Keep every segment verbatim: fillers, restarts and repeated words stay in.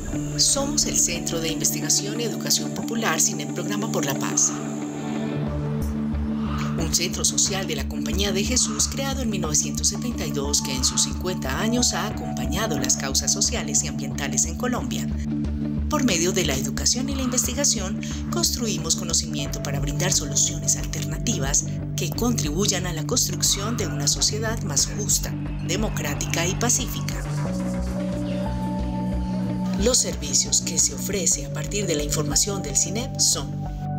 Somos el Centro de Investigación y Educación Popular CINEP Programa por la Paz, un centro social de la Compañía de Jesús creado en mil novecientos setenta y dos que en sus cincuenta años ha acompañado las causas sociales y ambientales en Colombia. Por medio de la educación y la investigación, construimos conocimiento para brindar soluciones alternativas que contribuyan a la construcción de una sociedad más justa, democrática y pacífica. Los servicios que se ofrece a partir de la información del CINEP son: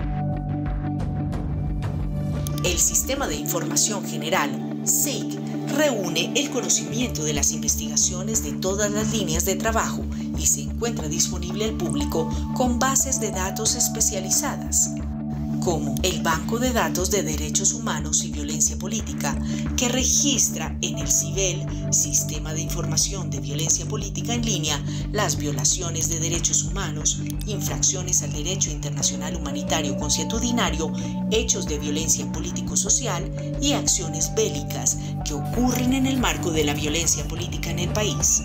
el Sistema de Información General, S I C, reúne el conocimiento de las investigaciones de todas las líneas de trabajo y se encuentra disponible al público con bases de datos especializadas, como el Banco de Datos de Derechos Humanos y Violencia Política, que registra en el CIVEL, Sistema de Información de Violencia Política en Línea, las violaciones de derechos humanos, infracciones al derecho internacional humanitario consuetudinario, hechos de violencia político-social y acciones bélicas que ocurren en el marco de la violencia política en el país.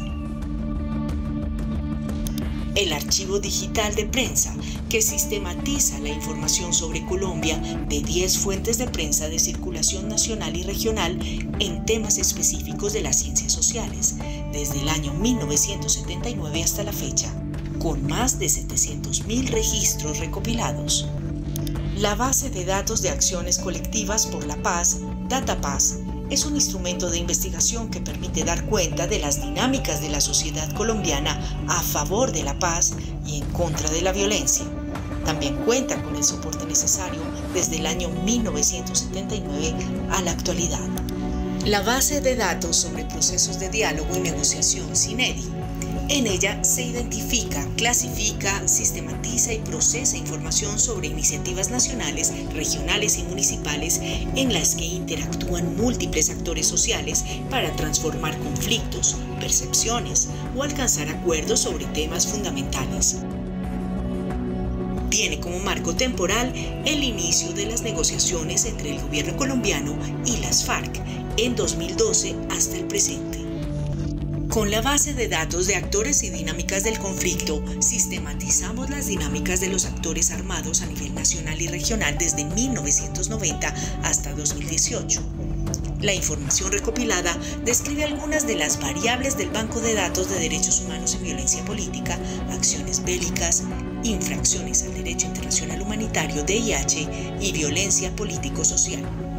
El Archivo Digital de Prensa, que sistematiza la información sobre Colombia de diez fuentes de prensa de circulación nacional y regional en temas específicos de las ciencias sociales, desde el año mil novecientos setenta y nueve hasta la fecha, con más de setecientos mil registros recopilados. La Base de Datos de Acciones Colectivas por la Paz, DataPaz, es un instrumento de investigación que permite dar cuenta de las dinámicas de la sociedad colombiana a favor de la paz y en contra de la violencia. También cuenta con el soporte necesario desde el año mil novecientos setenta y nueve a la actualidad. La base de datos sobre procesos de diálogo y negociación CINEDI. En ella se identifica, clasifica, sistematiza y procesa información sobre iniciativas nacionales, regionales y municipales en las que interactúan múltiples actores sociales para transformar conflictos, percepciones o alcanzar acuerdos sobre temas fundamentales. Tiene como marco temporal el inicio de las negociaciones entre el gobierno colombiano y las FARC en dos mil doce hasta el presente. Con la base de datos de actores y dinámicas del conflicto, sistematizamos las dinámicas de los actores armados a nivel nacional y regional desde mil novecientos noventa hasta dos mil dieciocho. La información recopilada describe algunas de las variables del Banco de Datos de Derechos Humanos y Violencia Política, acciones bélicas, infracciones al derecho internacional humanitario D I H y violencia político-social.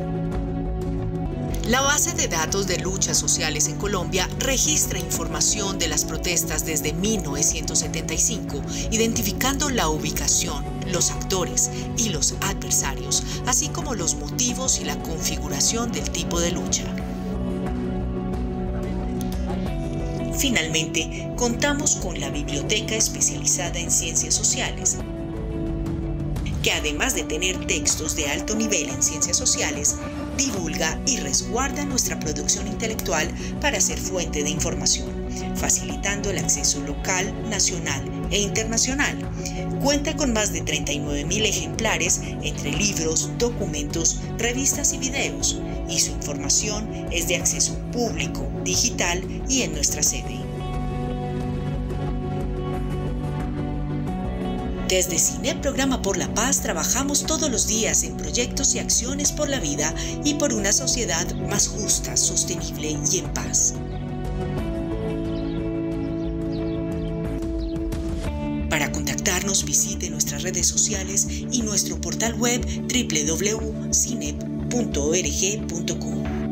La base de datos de luchas sociales en Colombia registra información de las protestas desde mil novecientos setenta y cinco, identificando la ubicación, los actores y los adversarios, así como los motivos y la configuración del tipo de lucha. Finalmente, contamos con la Biblioteca Especializada en Ciencias Sociales, que además de tener textos de alto nivel en ciencias sociales, divulga y resguarda nuestra producción intelectual para ser fuente de información, facilitando el acceso local, nacional e internacional. Cuenta con más de treinta y nueve mil ejemplares entre libros, documentos, revistas y videos, y su información es de acceso público, digital y en nuestra sede. Desde CINEP Programa por la Paz trabajamos todos los días en proyectos y acciones por la vida y por una sociedad más justa, sostenible y en paz. Para contactarnos, visite nuestras redes sociales y nuestro portal web doble u doble u doble u punto cinep punto org punto co.